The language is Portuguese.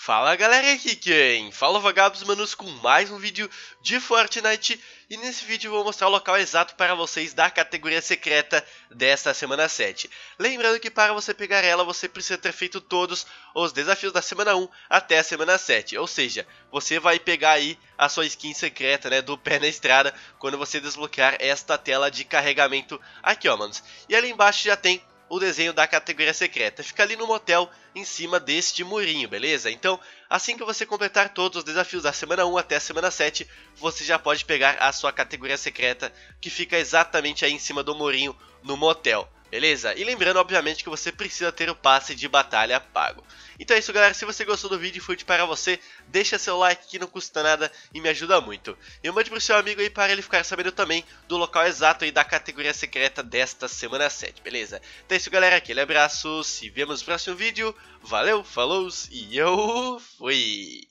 Fala galera, aqui quem fala Vagabos Manos com mais um vídeo de Fortnite. E nesse vídeo eu vou mostrar o local exato para vocês da categoria secreta desta semana 7. Lembrando que para você pegar ela você precisa ter feito todos os desafios da semana 1 até a semana 7. Ou seja, você vai pegar aí a sua skin secreta, né, do pé na estrada quando você desbloquear esta tela de carregamento aqui, ó, manos. E ali embaixo já tem o desenho da categoria secreta, fica ali no motel em cima deste murinho, beleza? Então, assim que você completar todos os desafios da semana 1 até a semana 7, você já pode pegar a sua categoria secreta, que fica exatamente aí em cima do murinho no motel, beleza? E lembrando, obviamente, que você precisa ter o passe de batalha pago. Então é isso, galera. Se você gostou do vídeo e foi útil para você, deixa seu like que não custa nada e me ajuda muito. E mande pro seu amigo aí para ele ficar sabendo também do local exato aí da categoria secreta desta semana 7, beleza? Então é isso, galera. Aquele abraço, se vemos no próximo vídeo. Valeu, falou e eu fui!